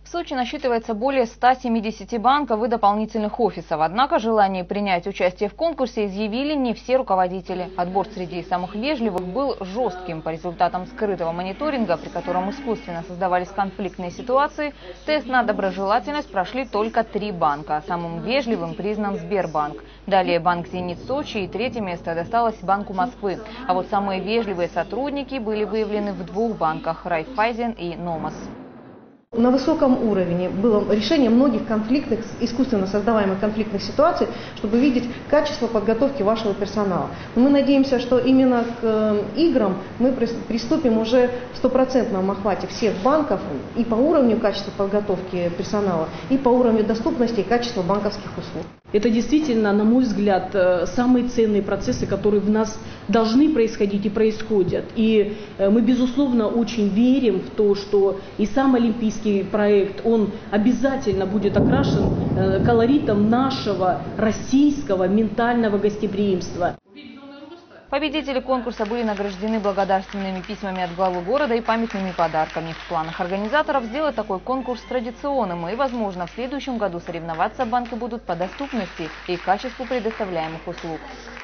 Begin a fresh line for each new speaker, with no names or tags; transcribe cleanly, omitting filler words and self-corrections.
В Сочи насчитывается более 170 банков и дополнительных офисов. Однако желание принять участие в конкурсе изъявили не все руководители. Отбор среди самых вежливых был жестким. По результатам скрытого мониторинга, при котором искусственно создавались конфликтные ситуации, тест на доброжелательность прошли только 3 банка. Самым вежливым признан Сбербанк. Далее Банк «Зенит» Сочи и 3-е место досталось Банку Москвы. А вот самые вежливые сотрудники были выявлены в 2 банках – Райффайзен и Номас.
На высоком уровне было решение многих конфликтных, искусственно создаваемых конфликтных ситуаций, чтобы видеть качество подготовки вашего персонала. Но мы надеемся, что именно к играм мы приступим уже в 100% охвате всех банков и по уровню качества подготовки персонала, и по уровню доступности и качества банковских услуг.
Это действительно, на мой взгляд, самые ценные процессы, которые в нас должны происходить и происходят. И мы, безусловно, очень верим в то, что и сам олимпийский проект, он обязательно будет окрашен колоритом нашего российского ментального гостеприимства.
Победители конкурса были награждены благодарственными письмами от главы города и памятными подарками. В планах организаторов сделать такой конкурс традиционным. И, возможно, в следующем году соревноваться банки будут по доступности и качеству предоставляемых услуг.